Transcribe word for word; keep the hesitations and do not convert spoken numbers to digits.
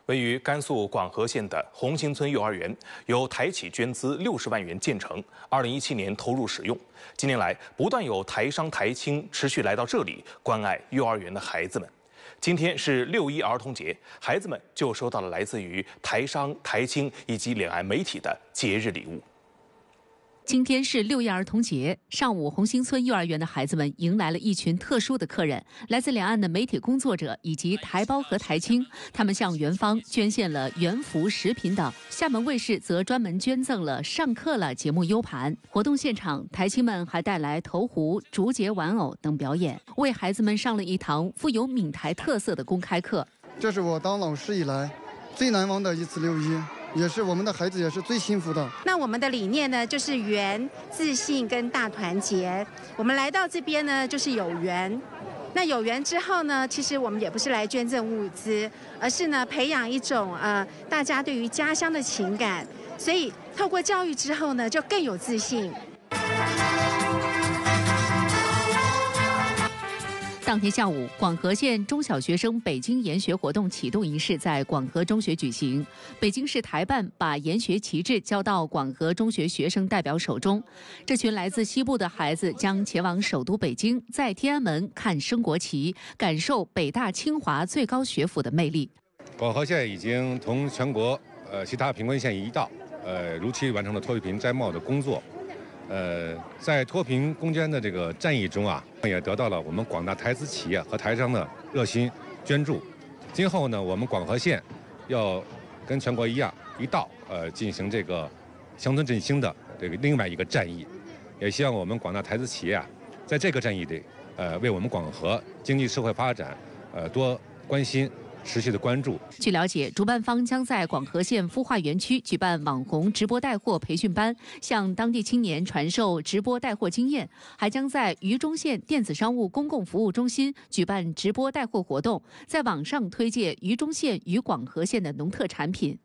位于甘肃广河县的红星村幼儿园，由台企捐资六十万元建成，二零一七年投入使用。近年来，不断有台商台青持续来到这里关爱幼儿园的孩子们。今天是六一儿童节，孩子们就收到了来自于台商、台青以及两岸媒体的节日礼物。 今天是六一儿童节，上午红星村幼儿园的孩子们迎来了一群特殊的客人，来自两岸的媒体工作者以及台胞和台青，他们向园方捐献了园服、食品等。厦门卫视则专门捐赠了《上课了》节目 U 盘。活动现场，台青们还带来投壶、竹节玩偶等表演，为孩子们上了一堂富有闽台特色的公开课。 这是我当老师以来最难忘的一次六一。 也是我们的孩子，也是最幸福的。 那我们的理念呢，就是缘、自信跟大团结。我们来到这边呢，就是有缘。那有缘之后呢，其实我们也不是来捐赠物资，而是呢培养一种呃大家对于家乡的情感。所以透过教育之后呢，就更有自信。 当天下午，广河县中小学生北京研学活动启动仪式在广河中学举行。北京市台办把研学旗帜交到广河中学学生代表手中。这群来自西部的孩子将前往首都北京，在天安门看升国旗，感受北大清华最高学府的魅力。 广河县已经同全国呃其他贫困县一道，呃如期完成了脱贫摘帽的工作。 呃，在脱贫攻坚的这个战役中啊，也得到了我们广大台资企业和台商的热心捐助。今后呢，我们广河县要跟全国一样一道，呃，进行这个乡村振兴的这个另外一个战役。也希望我们广大台资企业啊，在这个战役里，呃，为我们广河经济社会发展，呃，多关心。 持续的关注。 据了解，主办方将在广河县孵化园区举办网红直播带货培训班，向当地青年传授直播带货经验；还将在渝中县电子商务公共服务中心举办直播带货活动，在网上推介渝中县与广河县的农特产品。